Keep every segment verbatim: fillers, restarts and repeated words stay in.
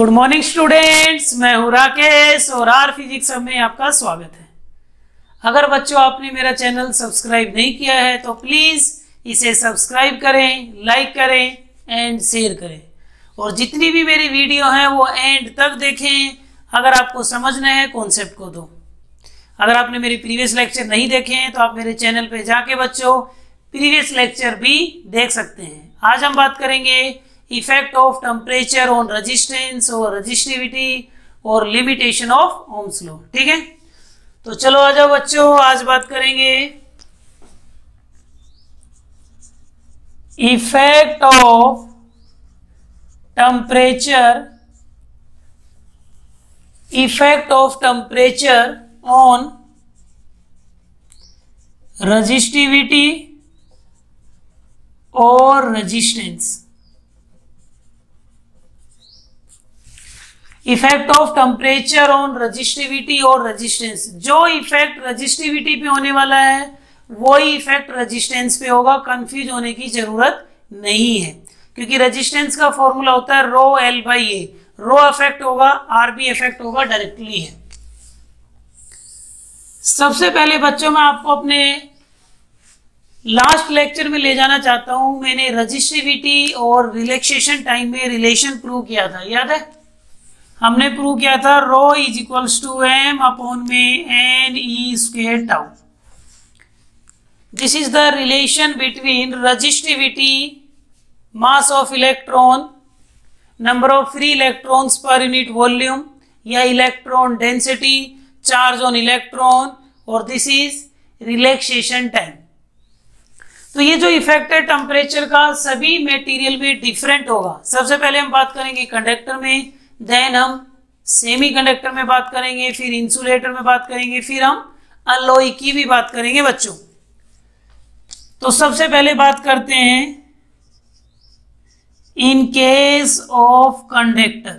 Good morning students, मैं हूं राकेश और आर फिजिक्स में आपका स्वागत है। अगर बच्चों आपने मेरा चैनल सब्सक्राइब नहीं किया है तो प्लीज इसे सब्सक्राइब करें, लाइक करें एंड शेयर करें और जितनी भी मेरी वीडियो है वो एंड तक देखें अगर आपको समझना है कॉन्सेप्ट को। तो अगर आपने मेरे प्रीवियस लेक्चर नहीं देखे हैं तो आप मेरे चैनल पे जाके बच्चों प्रीवियस लेक्चर भी देख सकते हैं। आज हम बात करेंगे effect of temperature on resistance और रेजिस्टिविटी और लिमिटेशन ऑफ ओम्स लॉ। ठीक है, तो चलो आ जाओ बच्चों, आज बात करेंगे effect of temperature effect of temperature on resistivity और resistance. Effect of temperature on resistivity और रेजिस्टेंस। जो इफेक्ट रेजिस्टिविटी पे होने वाला है वही इफेक्ट रेजिस्टेंस पे होगा, कंफ्यूज होने की जरूरत नहीं है क्योंकि रेजिस्टेंस का फॉर्मूला होता है rho L by A. Rho effect होगा, आर बी इफेक्ट होगा, डायरेक्टली है। सबसे पहले बच्चों मैं आपको अपने लास्ट लेक्चर में ले जाना चाहता हूं। मैंने रेजिस्टिविटी और रिलैक्सेशन टाइम में रिलेशन प्रूव किया था, याद है? हमने प्रूव किया था rho is equals to m upon में n e square tau. This is the relation between resistivity, mass of electron, number of free electrons per unit volume या electron density, charge on electron, और this is relaxation time. तो ये जो effect है temperature का सभी material में different होगा। सबसे पहले हम बात करेंगे कंडक्टर में, देन हम सेमी कंडक्टर में बात करेंगे, फिर इंसुलेटर में बात करेंगे, फिर हम अलॉय की भी बात करेंगे बच्चों। तो सबसे पहले बात करते हैं in case of conductor.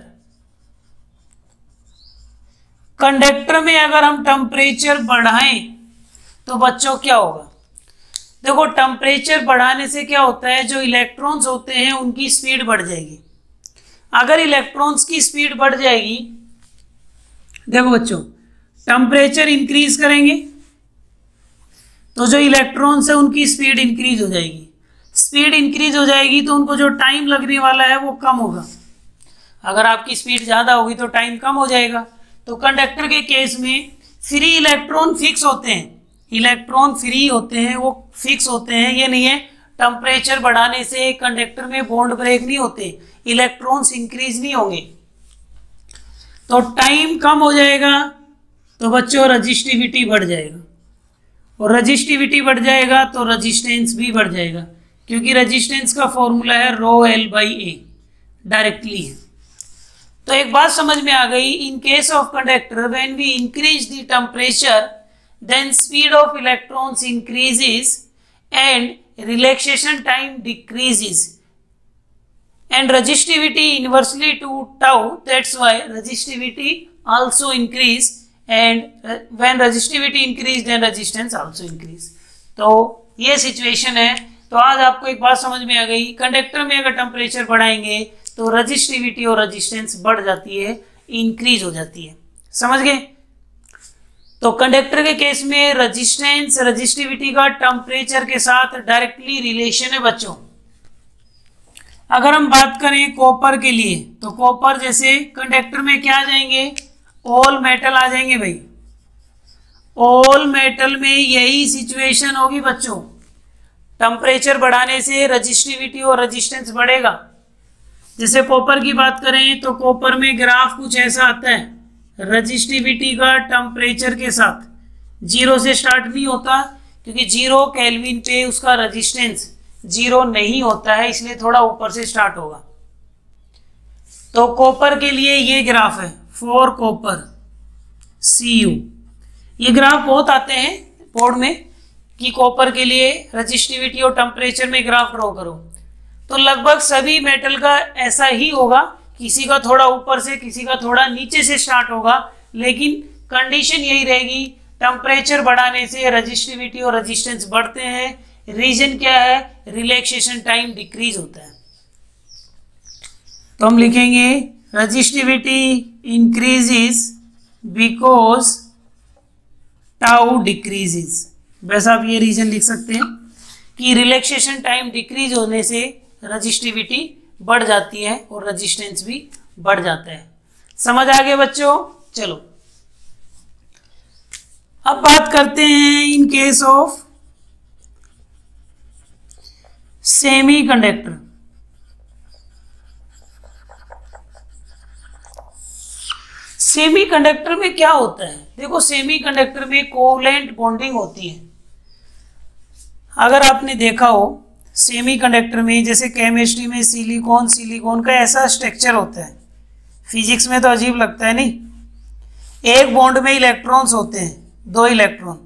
Conductor में अगर हम टेम्परेचर बढ़ाएं तो बच्चों क्या होगा? देखो, टेम्परेचर बढ़ाने से क्या होता है, जो इलेक्ट्रॉन्स होते हैं उनकी स्पीड बढ़ जाएगी। अगर इलेक्ट्रॉन्स की स्पीड बढ़ जाएगी, देखो बच्चों, टेम्परेचर इंक्रीज करेंगे तो जो इलेक्ट्रॉन्स है उनकी स्पीड इंक्रीज हो जाएगी। स्पीड इंक्रीज हो जाएगी तो उनको जो टाइम लगने वाला है वो कम होगा। अगर आपकी स्पीड ज्यादा होगी तो टाइम कम हो जाएगा। तो कंडक्टर के केस में फ्री इलेक्ट्रॉन फिक्स होते हैं, इलेक्ट्रॉन फ्री होते हैं, वो फिक्स होते हैं। ये नहीं है टेम्परेचर बढ़ाने से कंडक्टर में बॉन्ड ब्रेक नहीं होते, इलेक्ट्रॉन्स इंक्रीज नहीं होंगे। तो टाइम कम हो जाएगा तो बच्चों रेजिस्टिविटी बढ़ जाएगा, और रेजिस्टिविटी बढ़ जाएगा तो रेजिस्टेंस भी बढ़ जाएगा क्योंकि रेजिस्टेंस का फॉर्मूला है rho L by A, directly है। तो एक बात समझ में आ गई, in case of conductor when we increase the temperature then speed of electrons increases and relaxation time decreases and resistivity inversely to tau. That's why resistivity also increase, and when resistivity increase then resistance also increase. तो ये situation है। तो आज आपको एक बात समझ में आ गई, कंडक्टर में अगर टेम्परेचर बढ़ाएंगे तो रेजिस्टिविटी और रेजिस्टेंस बढ़ जाती है, इंक्रीज हो जाती है। समझ गए? तो कंडक्टर के केस में रेजिस्टेंस रेजिस्टिविटी का टेम्परेचर के साथ डायरेक्टली रिलेशन है बच्चों। अगर हम बात करें कॉपर के लिए तो कॉपर जैसे कंडक्टर में क्या आ जाएंगे, ऑल मेटल आ जाएंगे भाई। ऑल मेटल में यही सिचुएशन होगी बच्चों, टेम्परेचर बढ़ाने से रेजिस्टिविटी और रेजिस्टेंस बढ़ेगा। जैसे कॉपर की बात करें तो कॉपर में ग्राफ कुछ ऐसा आता है, रेजिस्टिविटी का टेम्परेचर के साथ जीरो से स्टार्ट नहीं होता क्योंकि जीरो केल्विन पे उसका रेजिस्टेंस जीरो नहीं होता है, इसलिए थोड़ा ऊपर से स्टार्ट होगा। तो कॉपर के लिए ये ग्राफ है फॉर कॉपर सी यू। ये ग्राफ बहुत आते हैं बोर्ड में कि कॉपर के लिए रेजिस्टिविटी और टेम्परेचर में ग्राफ ड्रॉ करो। तो लगभग सभी मेटल का ऐसा ही होगा, किसी का थोड़ा ऊपर से किसी का थोड़ा नीचे से स्टार्ट होगा, लेकिन कंडीशन यही रहेगी, टेम्परेचर बढ़ाने से रेजिस्टिविटी और रेजिस्टेंस बढ़ते हैं। रीजन क्या है? रिलैक्सेशन टाइम डिक्रीज होता है। तो हम लिखेंगे resistivity increases because tau decreases. वैसा आप ये रीजन लिख सकते हैं कि रिलैक्सेशन टाइम डिक्रीज होने से रजिस्टिविटी बढ़ जाती है और रेजिस्टेंस भी बढ़ जाता है। समझ आ गया बच्चों? चलो अब बात करते हैं in case of semiconductor. Semiconductor में क्या होता है? देखो सेमी कंडक्टर में कोवलेंट बॉन्डिंग होती है। अगर आपने देखा हो सेमी कंडक्टर में, जैसे केमिस्ट्री में सिलिकॉन सिलिकॉन का ऐसा स्ट्रक्चर होता है, फिजिक्स में तो अजीब लगता है नहीं, एक बॉन्ड में इलेक्ट्रॉन्स होते हैं, दो इलेक्ट्रॉन,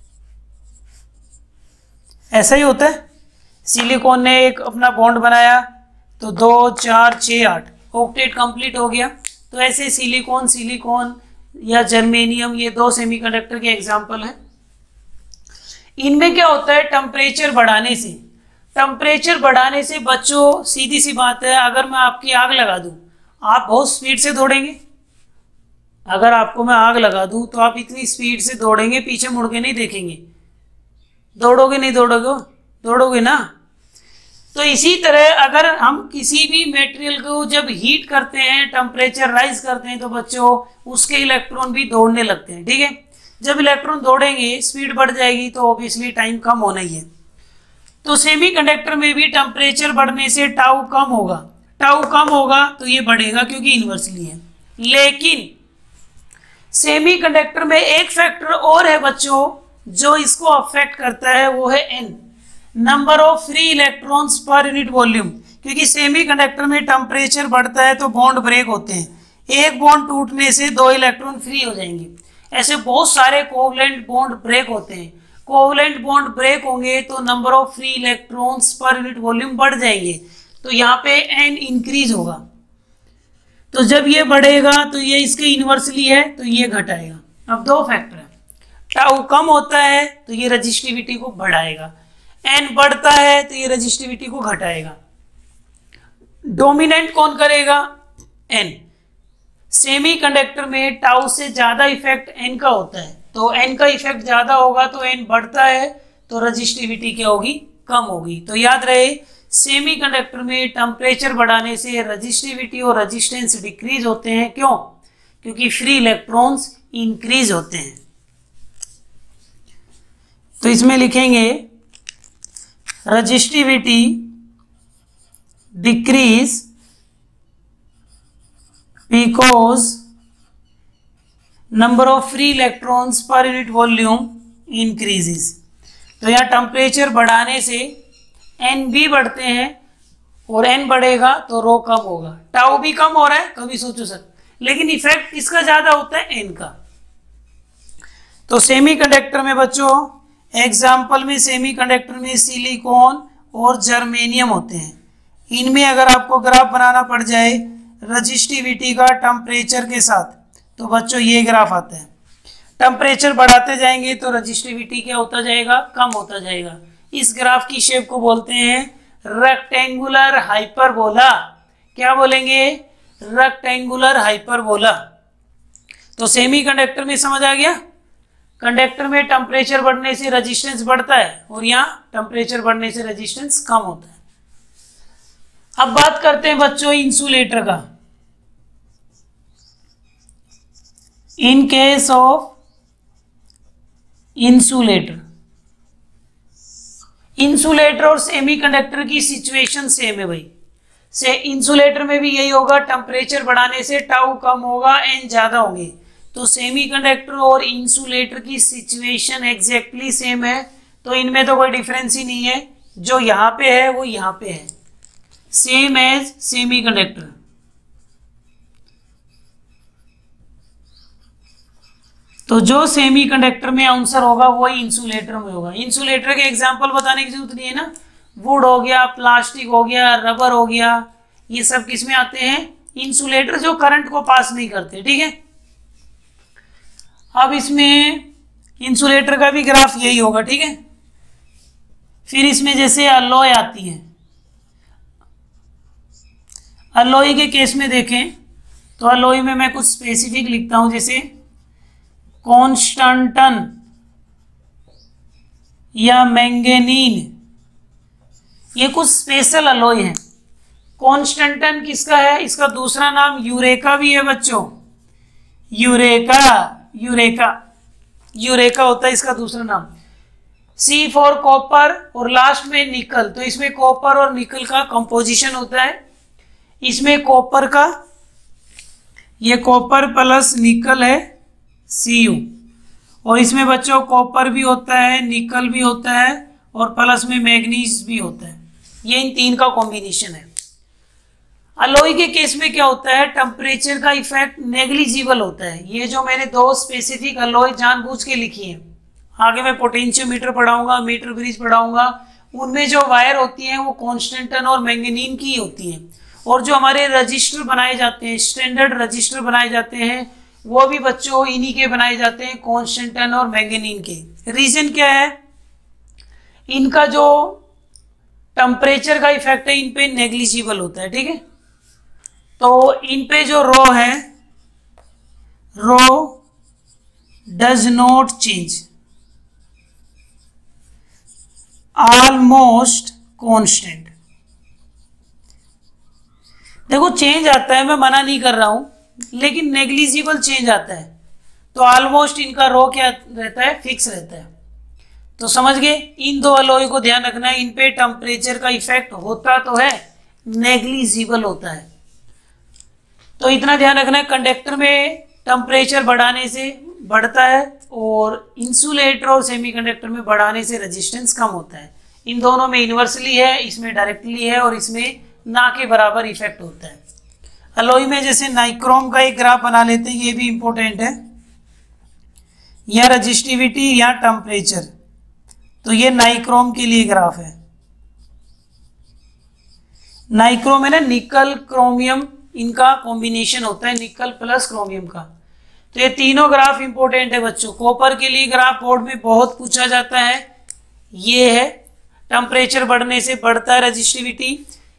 ऐसा ही होता है। सिलिकॉन ने एक अपना बॉन्ड बनाया तो दो चार छः आठ ऑक्टेट कंप्लीट हो गया। तो ऐसे सिलिकॉन सिलिकॉन या जर्मेनियम, ये दो सेमीकंडक्टर के एग्जांपल हैं। इनमें क्या होता है, टेम्परेचर बढ़ाने से टेम्परेचर बढ़ाने से बच्चों सीधी सी बात है, अगर मैं आपकी आग लगा दूं आप बहुत स्पीड से दौड़ेंगे। अगर आपको मैं आग लगा दूं तो आप इतनी स्पीड से दौड़ेंगे, पीछे मुड़ के नहीं देखेंगे। दौड़ोगे नहीं दौड़ोगे? दौड़ोगे ना। तो इसी तरह अगर हम किसी भी मटेरियल को जब हीट करते हैं, टेम्परेचर राइज करते हैं, तो बच्चों उसके इलेक्ट्रॉन भी दौड़ने लगते हैं। ठीक है, जब इलेक्ट्रॉन दौड़ेंगे स्पीड बढ़ जाएगी तो ऑब्वियसली टाइम कम होना ही है। तो सेमीकंडक्टर में भी टेम्परेचर बढ़ने से टाउ कम होगा, टाउ कम होगा तो ये बढ़ेगा क्योंकि इन्वर्सली है। लेकिन सेमीकंडक्टर में एक फैक्टर और है बच्चों जो इसको अफेक्ट करता है, वो है n, number of free electrons per unit volume. क्योंकि सेमीकंडक्टर में टेम्परेचर बढ़ता है तो बॉन्ड ब्रेक होते हैं, एक बॉन्ड टूटने से दो इलेक्ट्रॉन फ्री हो जाएंगे। ऐसे बहुत सारे कोवलेंट बॉन्ड ब्रेक होते हैं। कोवलेंट बॉन्ड ब्रेक होंगे तो number of free electrons per unit volume बढ़ जाएंगे, तो यहाँ पे एन इंक्रीज होगा। तो जब ये बढ़ेगा तो ये इसके इन्वर्सली है तो ये घटाएगा। अब दो फैक्टर है, टाउ कम होता है तो ये रजिस्टिविटी को बढ़ाएगा, एन बढ़ता है तो ये रजिस्टिविटी को घटाएगा। डोमिनेंट कौन करेगा? एन। सेमीकंडक्टर में टाउ से ज्यादा इफेक्ट एन का होता है, तो एन का इफेक्ट ज्यादा होगा तो एन बढ़ता है तो रजिस्टिविटी क्या होगी? कम होगी। तो याद रहे सेमीकंडक्टर में टेम्परेचर बढ़ाने से रजिस्टिविटी और रेजिस्टेंस डिक्रीज होते हैं। क्यों? क्योंकि फ्री इलेक्ट्रॉन्स इंक्रीज होते हैं। तो इसमें लिखेंगे resistivity decrease because number of free electrons per unit volume increases. तो यहाँ टेम्परेचर बढ़ाने से एन भी बढ़ते हैं और एन बढ़ेगा तो रो कम होगा। टाउ भी कम हो रहा है, कभी सोचो सर, लेकिन इफेक्ट किसका ज्यादा होता है? एन का। तो सेमीकंडक्टर में बच्चों एग्जाम्पल में सेमीकंडक्टर में सिलिकॉन और जर्मेनियम होते हैं। इनमें अगर आपको ग्राफ बनाना पड़ जाए रजिस्टिविटी का टेम्परेचर के साथ, तो बच्चों ये ग्राफ आता है। टेम्परेचर बढ़ाते जाएंगे तो रजिस्टिविटी क्या होता जाएगा? कम होता जाएगा। इस ग्राफ की शेप को बोलते हैं रेक्टेंगुलर हाइपरबोला। क्या बोलेंगे? Rectangular hyperbola. तो सेमीकंडक्टर में समझ आ गया, कंडक्टर में टेम्परेचर बढ़ने से रेजिस्टेंस बढ़ता है और यहाँ टेम्परेचर बढ़ने से रेजिस्टेंस कम होता है। अब बात करते हैं बच्चों इंसुलेटर का। In case of insulator, insulator और सेमीकंडक्टर की सिचुएशन सेम है भाई। से इंसुलेटर में भी यही होगा, टेम्परेचर बढ़ाने से टाउ कम होगा, एन ज्यादा होंगे। तो सेमीकंडक्टर और इंसुलेटर की सिचुएशन एग्जैक्टली सेम है, तो इनमें तो कोई डिफरेंस ही नहीं है। जो यहाँ पे है वो यहाँ पे है, सेम एज सेमीकंडक्टर। तो जो सेमीकंडक्टर में आंसर होगा वही इंसुलेटर में होगा। इंसुलेटर के एग्जांपल बताने की जरूरत नहीं है ना, वुड हो गया, प्लास्टिक हो गया, रबर हो गया, ये सब किस में आते हैं? इंसुलेटर, जो करंट को पास नहीं करते। ठीक है, अब इसमें इंसुलेटर का भी ग्राफ यही होगा। ठीक है, फिर इसमें जैसे अलॉय आती है, अलॉय के केस में देखें तो अलॉय में मैं कुछ स्पेसिफिक लिखता हूं, जैसे कॉन्स्टेंटन या मैंगनीन, ये कुछ स्पेशल अलॉय है। कॉन्स्टेंटन किसका है? इसका दूसरा नाम यूरेका भी है बच्चों, यूरेका, यूरेका, यूरेका होता है इसका दूसरा नाम। सी फॉर कॉपर और लास्ट में निकल, तो इसमें कॉपर और निकल का कंपोजिशन होता है। इसमें कॉपर का, ये कॉपर प्लस निकल है सी यू, और इसमें बच्चों कॉपर भी होता है, निकल भी होता है और प्लस में मैग्नीज भी होता है। ये इन तीन का कॉम्बिनेशन है। अलॉय के केस में क्या होता है, टेम्परेचर का इफेक्ट नेग्लिजिबल होता है। ये जो मैंने दो स्पेसिफिक अलॉय जानबूझ के लिखी है, आगे मैं पोटेंशियोमीटर पढ़ाऊंगा, मीटर ब्रिज पढ़ाऊंगा, उनमें जो वायर होती हैं वो कॉन्स्टेंटन और मैंगनीन की होती हैं। और जो हमारे रजिस्टर बनाए जाते हैं, स्टैंडर्ड रजिस्टर बनाए जाते हैं, वो भी बच्चों इन्हीं के बनाए जाते हैं, कॉन्स्टेंटन और मैंगनीन के। रीजन क्या है, इनका जो टेम्परेचर का इफेक्ट है इन पे नेग्लिजिबल होता है, ठीक है। तो इन पे जो रो है, rho does not change, almost constant. देखो चेंज आता है, मैं मना नहीं कर रहा हूं, लेकिन नेग्लिजिबल चेंज आता है। तो ऑलमोस्ट इनका रो क्या रहता है, फिक्स रहता है। तो समझ गए, इन दो अलॉय को ध्यान रखना है, इन पे टेम्परेचर का इफेक्ट होता तो है, नेग्लिजिबल होता है। तो इतना ध्यान रखना है, कंडक्टर में टेम्परेचर बढ़ाने से बढ़ता है और इंसुलेटर और सेमीकंडक्टर में बढ़ाने से रेजिस्टेंस कम होता है। इन दोनों में इन्वर्सली है, इसमें डायरेक्टली है और इसमें ना के बराबर इफेक्ट होता है। अलॉय में जैसे नाइक्रोम का एक ग्राफ बना लेते हैं, ये भी इंपॉर्टेंट है, या रजिस्टिविटी या टेम्परेचर। तो ये नाइक्रोम के लिए ग्राफ है। नाइक्रोम है ना, निकल क्रोमियम, इनका कॉम्बिनेशन होता है, निकल प्लस क्रोमियम का। तो ये तीनों ग्राफ इंपॉर्टेंट है बच्चों। कॉपर के लिए ग्राफ बोर्ड में बहुत पूछा जाता है, ये है, टेम्परेचर बढ़ने से बढ़ता है रजिस्टिविटी।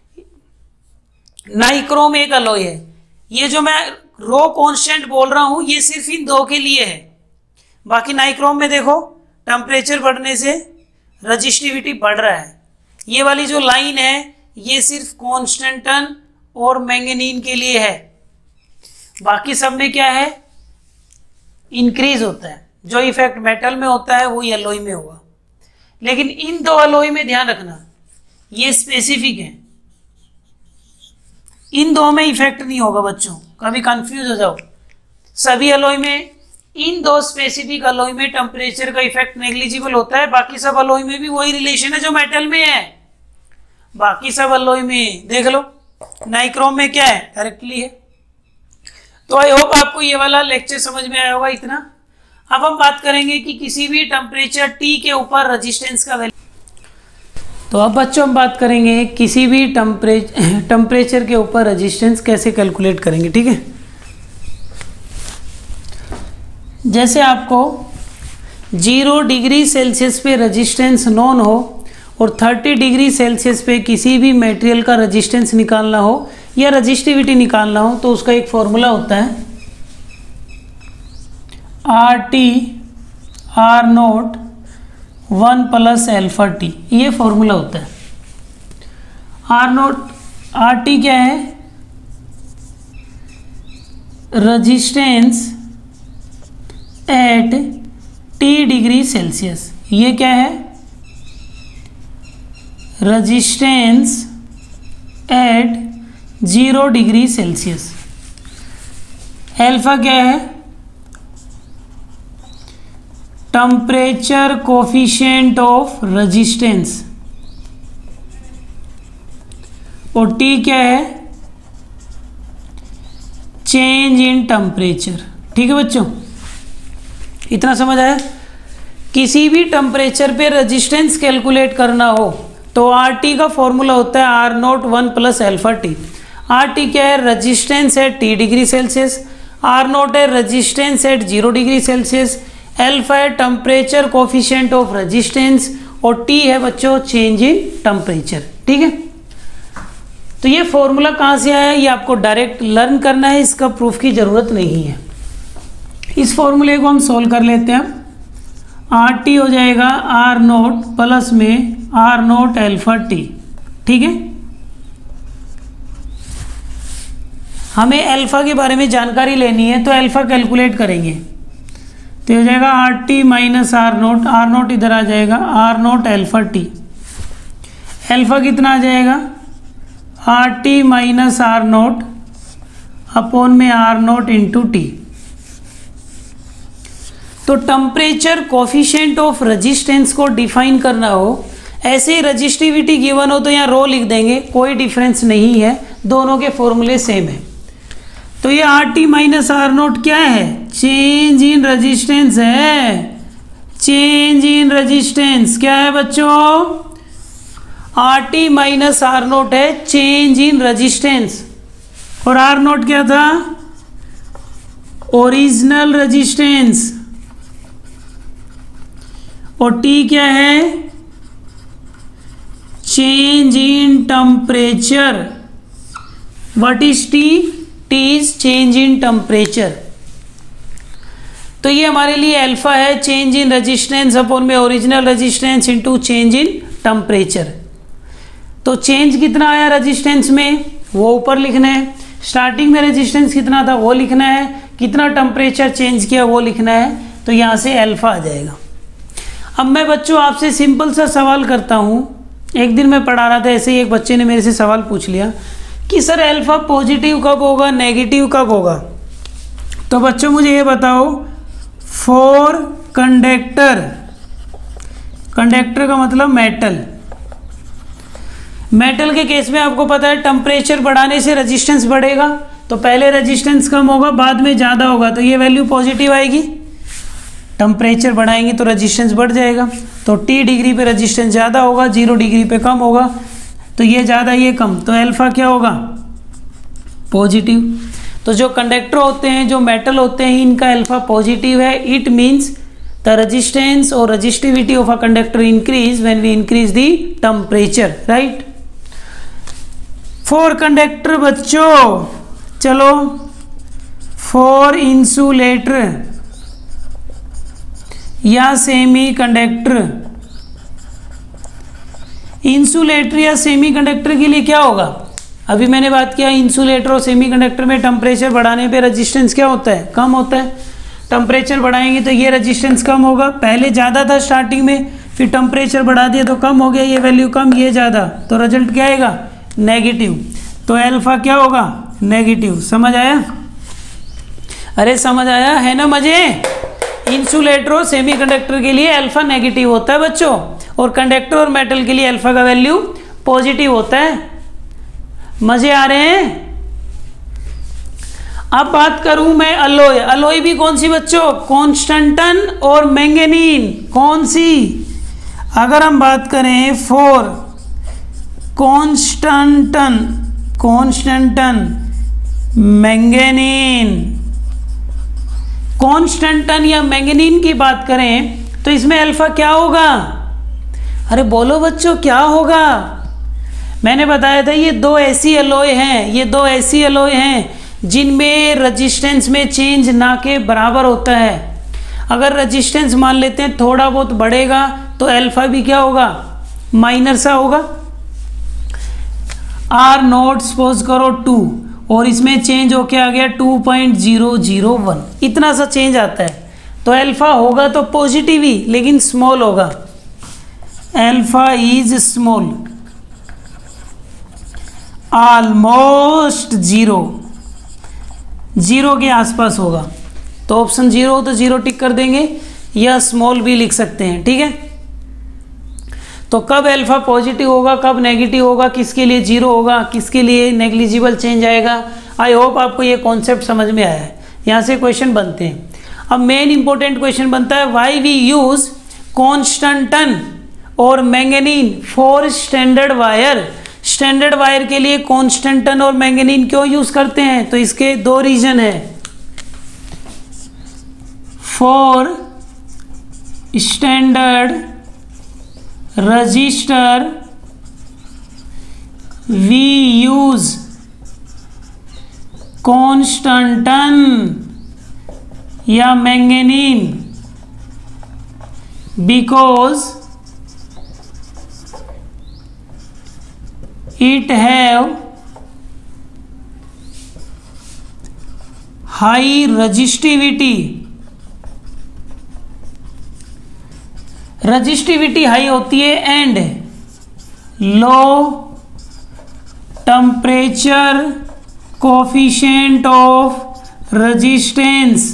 नाइक्रोम एक अलॉय है, ये जो मैं रो कांस्टेंट बोल रहा हूं ये सिर्फ इन दो के लिए है। बाकी नाइक्रोम में देखो टेम्परेचर बढ़ने से रजिस्टिविटी बढ़ रहा है। ये वाली जो लाइन है ये सिर्फ कॉन्स्टेंटन और मैंगनीन के लिए है, बाकी सब में क्या है, इंक्रीज होता है। जो इफेक्ट मेटल में होता है वो अलॉय में होगा। लेकिन इन दो अलॉय में ध्यान रखना, ये स्पेसिफिक है, इन दो में इफेक्ट नहीं होगा बच्चों, कभी कंफ्यूज हो जाओ। सभी अलॉय में, इन दो स्पेसिफिक अलॉय में टेम्परेचर का इफेक्ट नेग्लिजिबल होता है, बाकी सब अलॉय में भी वही रिलेशन है जो मेटल में है। बाकी सब अलॉय में देख लो, नाइक्रोम में क्या है, डायरेक्टली है। तो आई होप आपको ये वाला लेक्चर समझ में आया होगा इतना। अब हम बात करेंगे कि किसी भी टेम्परेचर टी के ऊपर रेजिस्टेंस का वैल्यू। तो अब बच्चों हम बात करेंगे किसी भी टेम्परेचर टेम्परेचर के ऊपर रेजिस्टेंस कैसे कैलकुलेट करेंगे, ठीक है। जैसे आपको जीरो डिग्री सेल्सियस पे रेजिस्टेंस नॉन हो और थर्टी डिग्री सेल्सियस पे किसी भी मटेरियल का रेजिस्टेंस निकालना हो या रेजिस्टिविटी निकालना हो, तो उसका एक फॉर्मूला होता है R T R naught one plus alpha T, ये फॉर्मूला होता है। आर नोट, आर टी क्या है, resistance at T degree Celsius. ये क्या है, resistance at zero degree Celsius. Alpha क्या है, टेम्परेचर कोफिशिएंट ऑफ रेजिस्टेंस। और टी क्या है, चेंज इन टेम्परेचर। ठीक है बच्चों, इतना समझ आया। किसी भी टेम्परेचर पे रेजिस्टेंस कैलकुलेट करना हो तो आर टी का फॉर्मूला होता है R naught one plus alpha T. R T क्या है, resistance at T degree Celsius, R naught है resistance at zero degree Celsius, alpha है टेम्परेचर कोफिशिएंट ऑफ रेजिस्टेंस और टी है बच्चों चेंज इन टेम्परेचर। ठीक है, तो ये फॉर्मूला कहाँ से आया, ये आपको डायरेक्ट लर्न करना है, इसका प्रूफ की ज़रूरत नहीं है। इस फॉर्मूले को हम सोल्व कर लेते हैं। आर टी हो जाएगा आर नोट प्लस में आर नोट एल्फा टी, ठीक है। हमें अल्फा के बारे में जानकारी लेनी है तो अल्फा कैलकुलेट करेंगे, तो हो जाएगा R T minus R naught, R naught इधर आ जाएगा, R naught alpha T. Alpha कितना आ जाएगा, R T minus R naught upon में आर नोट इंटू टी। तो टेम्परेचर कोफिशिएंट ऑफ रेजिस्टेंस को डिफाइन करना हो, ऐसे ही रजिस्टिविटी गिवन हो तो यहाँ रो लिख देंगे, कोई डिफरेंस नहीं है, दोनों के फॉर्मूले सेम है। तो ये R T minus R naught क्या है, चेंज इन रेजिस्टेंस है, चेंज इन रेजिस्टेंस क्या है बच्चों, R T minus R naught है चेंज इन रेजिस्टेंस, और आर नोट क्या था, ओरिजिनल रेजिस्टेंस, और टी क्या है, change in temperature. What is T, T is change in temperature. तो ये हमारे लिए अल्फा है, चेंज इन रेजिस्टेंस अपॉन में original resistance into change in temperature. तो चेंज कितना आया रेजिस्टेंस में वो ऊपर लिखना है, स्टार्टिंग में रेजिस्टेंस कितना था वो लिखना है, कितना टेम्परेचर चेंज किया वो लिखना है, तो यहाँ से अल्फा आ जाएगा। अब मैं बच्चों आपसे सिंपल सा सवाल करता हूँ, एक दिन मैं पढ़ा रहा था ऐसे ही एक बच्चे ने मेरे से सवाल पूछ लिया कि सर अल्फा पॉजिटिव कब होगा, नेगेटिव कब होगा। तो बच्चों मुझे ये बताओ, फॉर कंडक्टर, कंडक्टर का मतलब मेटल, मेटल के केस में आपको पता है टेम्परेचर बढ़ाने से रेजिस्टेंस बढ़ेगा, तो पहले रेजिस्टेंस कम होगा बाद में ज़्यादा होगा, तो ये वैल्यू पॉजिटिव आएगी। टेम्परेचर बढ़ाएंगे तो रेजिस्टेंस बढ़ जाएगा, तो टी डिग्री पे रेजिस्टेंस ज़्यादा होगा, जीरो डिग्री पे कम होगा, तो ये ज़्यादा ये कम, तो अल्फा क्या होगा, पॉजिटिव। तो जो कंडक्टर होते हैं, जो मेटल होते हैं, इनका अल्फा पॉजिटिव है। इट मीन्स द रेजिस्टेंस और resistivity of a conductor increase when we increase the temperature, right. For conductor बच्चों, चलो फॉर इंसुलेटर या सेमी कंडक्टर, इंसुलेटर या सेमी कंडक्टर के लिए क्या होगा, अभी मैंने बात किया इंसुलेटर और सेमी कंडक्टर में टेम्परेचर बढ़ाने पे रेजिस्टेंस क्या होता है, कम होता है। टेम्परेचर बढ़ाएंगे तो ये रेजिस्टेंस कम होगा, पहले ज़्यादा था स्टार्टिंग में, फिर टेम्परेचर बढ़ा दिया तो कम हो गया, ये वैल्यू कम ये ज़्यादा, तो रिजल्ट क्या आएगा, नेगेटिव। तो अल्फा क्या होगा, नेगेटिव। समझ आया, अरे समझ आया है ना मजे। इंसुलेटर और सेमी कंडक्टर के लिए अल्फा नेगेटिव होता है बच्चों, और कंडक्टर और मेटल के लिए अल्फा का वैल्यू पॉजिटिव होता है। मजे आ रहे हैं। अब बात करूं मैं अलोय, अलोय भी कौन सी बच्चों, कॉन्स्टेंटन और मैंगनीन, कौन सी, अगर हम बात करें for constantan, constantan manganin, constantan या मैंगनीन की बात करें तो इसमें अल्फा क्या होगा, अरे बोलो बच्चों क्या होगा। मैंने बताया था ये दो ऐसी एलॉय हैं, ये दो ऐसी एलॉय हैं जिनमें रेजिस्टेंस में चेंज ना के बराबर होता है। अगर रेजिस्टेंस मान लेते हैं थोड़ा बहुत बढ़ेगा तो अल्फा भी क्या होगा, माइनर सा होगा। आर नोट सपोज करो टू, और इसमें चेंज होके आ गया two point zero zero one, इतना सा चेंज आता है, तो अल्फा होगा तो पॉजिटिव ही, लेकिन स्मॉल होगा। Alpha is small, almost zero, zero के आसपास होगा। तो ऑप्शन जीरो हो तो जीरो टिक कर देंगे, या स्मॉल भी लिख सकते हैं, ठीक है। तो कब अल्फा पॉजिटिव होगा, कब नेगेटिव होगा, किसके लिए जीरो होगा, किसके लिए नेग्लिजिबल चेंज आएगा। आई होप आपको ये कॉन्सेप्ट समझ में आया है। यहाँ से क्वेश्चन बनते हैं। अब मेन इंपॉर्टेंट क्वेश्चन बनता है, व्हाई वी यूज कॉन्स्टेंटन और manganin for standard wire. Standard wire के लिए कॉन्स्टेंटन और मैंगनीन क्यों यूज करते हैं, तो इसके दो रीजन है। For standard resistor we use constantan या manganin because it have high resistivity, resistivity high होती है and low temperature coefficient of resistance.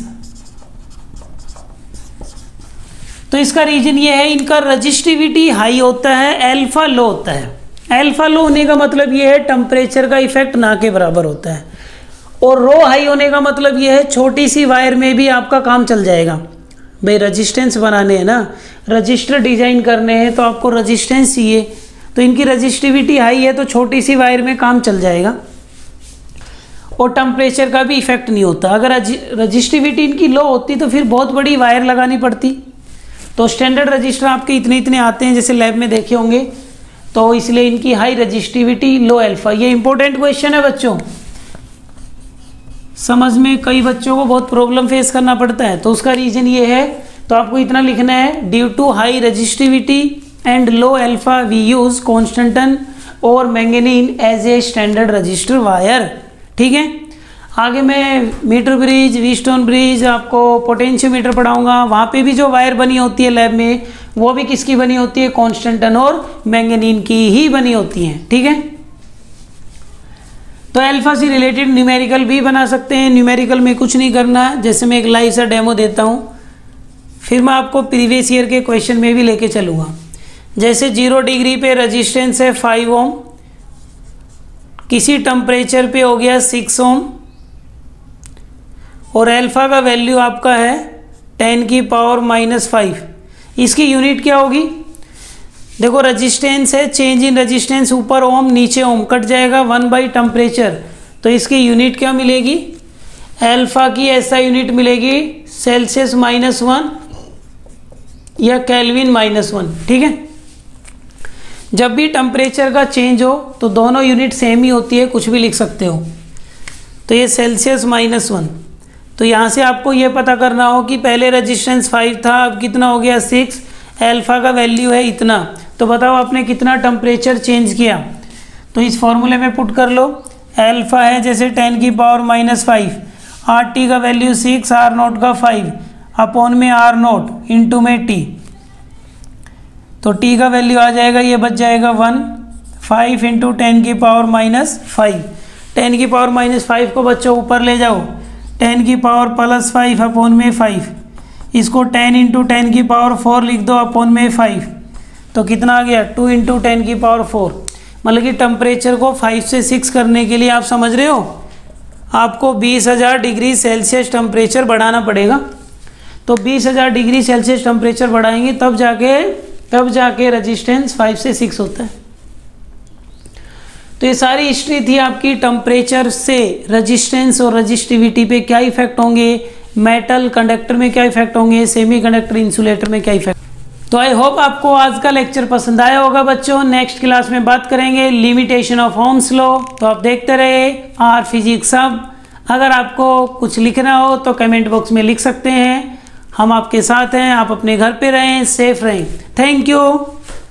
तो इसका रीजन ये है, इनका रजिस्टिविटी हाई होता है, अल्फा लो होता है। अल्फा लो होने का मतलब ये है टेम्परेचर का इफेक्ट ना के बराबर होता है, और रो हाई होने का मतलब ये है छोटी सी वायर में भी आपका काम चल जाएगा। भाई रजिस्टेंस बनाने हैं ना, रजिस्टर डिजाइन करने हैं, तो आपको रजिस्टेंस चाहिए, तो इनकी रजिस्टिविटी हाई है तो छोटी सी वायर में काम चल जाएगा और टेम्परेचर का भी इफेक्ट नहीं होता। अगर रजिस्टिविटी इनकी लो होती तो फिर बहुत बड़ी वायर लगानी पड़ती। तो स्टैंडर्ड रजिस्टर आपके इतने इतने आते हैं, जैसे लैब में देखे होंगे, तो इसलिए इनकी हाई रजिस्टिविटी लो अल्फा। ये इंपॉर्टेंट क्वेश्चन है बच्चों, समझ में कई बच्चों को बहुत प्रॉब्लम फेस करना पड़ता है, तो उसका रीजन ये है। तो आपको इतना लिखना है, due to high resistivity and low alpha we use constantan और manganin as a standard resistor wire. ठीक है, आगे मैं मीटर ब्रिज, व्हीटस्टोन ब्रिज, आपको पोटेंशियोमीटर पढ़ाऊंगा। वहाँ पे भी जो वायर बनी होती है लैब में, वो भी किसकी बनी होती है, कॉन्स्टेंटन और मैंगनीन की ही बनी होती हैं। ठीक है, तो अल्फा से रिलेटेड न्यूमेरिकल भी बना सकते हैं। न्यूमेरिकल में कुछ नहीं करना, जैसे मैं एक लाइव सा डेमो देता हूँ, फिर मैं आपको प्रीवियस ईयर के क्वेश्चन में भी लेके चलूँगा। जैसे जीरो डिग्री पे रेजिस्टेंस है फाइव ओम, किसी टेम्परेचर पे हो गया सिक्स ओम, और अल्फा का वैल्यू आपका है टेन की पावर माइनस फाइव। इसकी यूनिट क्या होगी, देखो रेजिस्टेंस है, चेंज इन रेजिस्टेंस, ऊपर ओम नीचे ओम कट जाएगा, वन बाई टेम्परेचर, तो इसकी यूनिट क्या मिलेगी, अल्फा की ऐसा यूनिट मिलेगी सेल्सियस माइनस वन या केल्विन माइनस वन। ठीक है, जब भी टेम्परेचर का चेंज हो तो दोनों यूनिट सेम ही होती है, कुछ भी लिख सकते हो। तो ये सेल्सियस माइनस वन, तो यहाँ से आपको ये पता करना हो कि पहले रेजिस्टेंस फाइव था, अब कितना हो गया सिक्स, अल्फा का वैल्यू है इतना, तो बताओ आपने कितना टेम्परेचर चेंज किया। तो इस फॉर्मूले में पुट कर लो, अल्फा है जैसे टेन की power minus five, R T का वैल्यू सिक्स, आर नोट का फाइव, अपॉन में आर नोट इंटू में टी, तो टी का वैल्यू आ जाएगा, ये बच जाएगा वन, फाइव इंटू टेन की पावर माइनस फाइव। टेन की पावर माइनस फाइव को बच्चों ऊपर ले जाओ, टेन की पावर प्लस फाइव अपॉन में फाइव, इसको टेन इंटू टेन की पावर फोर लिख दो अपॉन में फाइव, तो कितना आ गया टू इंटू टेन की पावर फोर। मतलब कि टेम्परेचर को फाइव से सिक्स करने के लिए आप समझ रहे हो, आपको बीस हज़ार डिग्री सेल्सियस टेम्परेचर बढ़ाना पड़ेगा। तो बीस हज़ार डिग्री सेल्सियस टेम्परेचर बढ़ाएंगे तब जाके तब जाके रेजिस्टेंस फाइव से सिक्स होता है। तो ये सारी हिस्ट्री थी आपकी, टेम्परेचर से रेजिस्टेंस और रेजिस्टिविटी पे क्या इफेक्ट होंगे, मेटल कंडक्टर में क्या इफेक्ट होंगे, सेमीकंडक्टर इंसुलेटर में क्या इफेक्ट। तो आई होप आपको आज का लेक्चर पसंद आया होगा बच्चों। नेक्स्ट क्लास में बात करेंगे लिमिटेशन ऑफ ओम्स लॉ। तो आप देखते रहे आर फिजिक्स सब। अगर आपको कुछ लिखना हो तो कमेंट बॉक्स में लिख सकते हैं, हम आपके साथ हैं। आप अपने घर पे रहें, सेफ रहें। Thank you.